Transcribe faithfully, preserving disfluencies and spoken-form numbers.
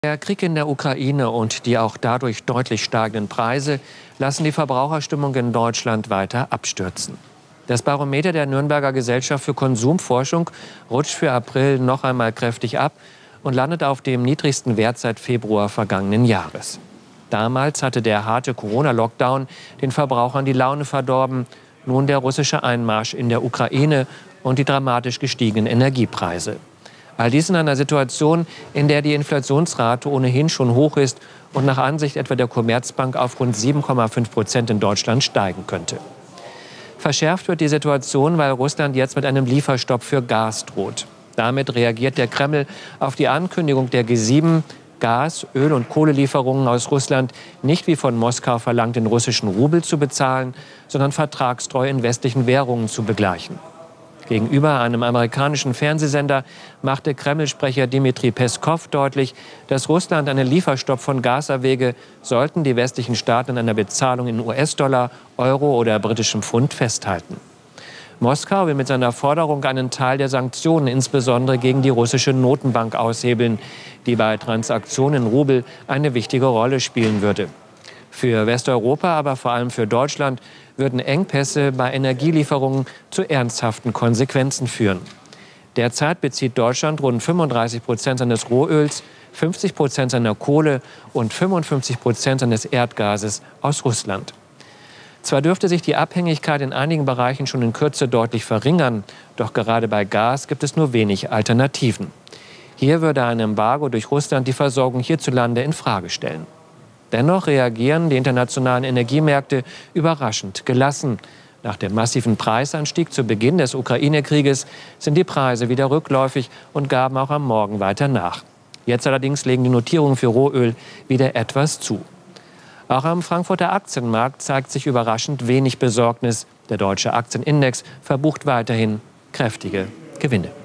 Der Krieg in der Ukraine und die auch dadurch deutlich steigenden Preise lassen die Verbraucherstimmung in Deutschland weiter abstürzen. Das Barometer der Nürnberger Gesellschaft für Konsumforschung rutscht für April noch einmal kräftig ab und landet auf dem niedrigsten Wert seit Februar vergangenen Jahres. Damals hatte der harte Corona-Lockdown den Verbrauchern die Laune verdorben. Nun der russische Einmarsch in der Ukraine und die dramatisch gestiegenen Energiepreise. All dies in einer Situation, in der die Inflationsrate ohnehin schon hoch ist und nach Ansicht etwa der Commerzbank auf rund sieben Komma fünf Prozent in Deutschland steigen könnte. Verschärft wird die Situation, weil Russland jetzt mit einem Lieferstopp für Gas droht. Damit reagiert der Kreml auf die Ankündigung der G sieben, Gas-, Öl- und Kohlelieferungen aus Russland nicht wie von Moskau verlangt in russischen Rubel zu bezahlen, sondern vertragstreu in westlichen Währungen zu begleichen. Gegenüber einem amerikanischen Fernsehsender machte Kreml-Sprecher Dmitri Peskow deutlich, dass Russland einen Lieferstopp von Gas erwäge, sollten die westlichen Staaten an einer Bezahlung in U S-Dollar, Euro oder britischem Pfund festhalten. Moskau will mit seiner Forderung einen Teil der Sanktionen, insbesondere gegen die russische Notenbank, aushebeln, die bei Transaktionen in Rubel eine wichtige Rolle spielen würde. Für Westeuropa, aber vor allem für Deutschland, würden Engpässe bei Energielieferungen zu ernsthaften Konsequenzen führen. Derzeit bezieht Deutschland rund fünfunddreißig Prozent seines Rohöls, fünfzig Prozent seiner Kohle und fünfundfünfzig Prozent seines Erdgases aus Russland. Zwar dürfte sich die Abhängigkeit in einigen Bereichen schon in Kürze deutlich verringern, doch gerade bei Gas gibt es nur wenig Alternativen. Hier würde ein Embargo durch Russland die Versorgung hierzulande in Frage stellen. Dennoch reagieren die internationalen Energiemärkte überraschend gelassen. Nach dem massiven Preisanstieg zu Beginn des Ukraine-Krieges sind die Preise wieder rückläufig und gaben auch am Morgen weiter nach. Jetzt allerdings legen die Notierungen für Rohöl wieder etwas zu. Auch am Frankfurter Aktienmarkt zeigt sich überraschend wenig Besorgnis. Der deutsche Aktienindex verbucht weiterhin kräftige Gewinne.